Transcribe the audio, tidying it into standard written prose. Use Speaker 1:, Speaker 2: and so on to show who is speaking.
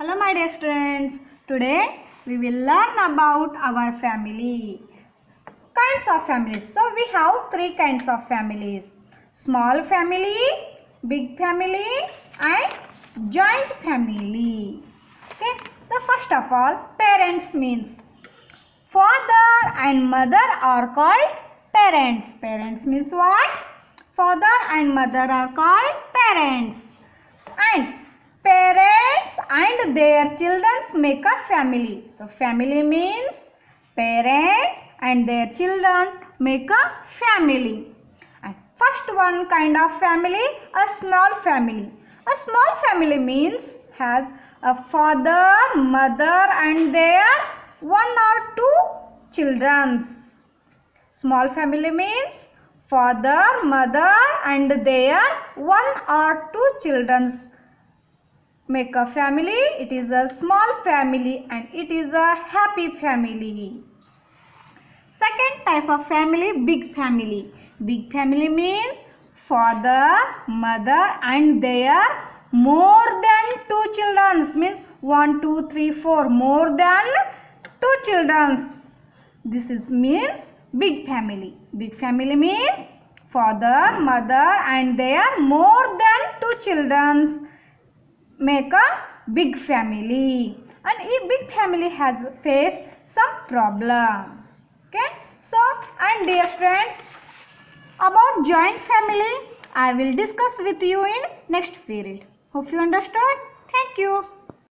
Speaker 1: Hello my dear students, today we will learn about our family. Kinds of families. So we have three kinds of families. Small family, big family and joint family. Okay. So first of all, parents means father and mother are called parents. Parents means what? Father and mother are called parents. And parents and their children make a family. So family means parents and their children make a family. And first one kind of family, a small family. A small family means has a father, mother and their one or two children. Small family means father, mother and their one or two children make a family. It is a small family and it is a happy family. Second type of family, big family. Big family means father, mother and their more than two children, means 1, 2, 3, 4, more than two children. This is means big family. Big family means father, mother and their more than two children make a big family. And a big family has faced some problem. Okay. So, and dear friends, about joint family I will discuss with you in next period. Hope you understood. Thank you.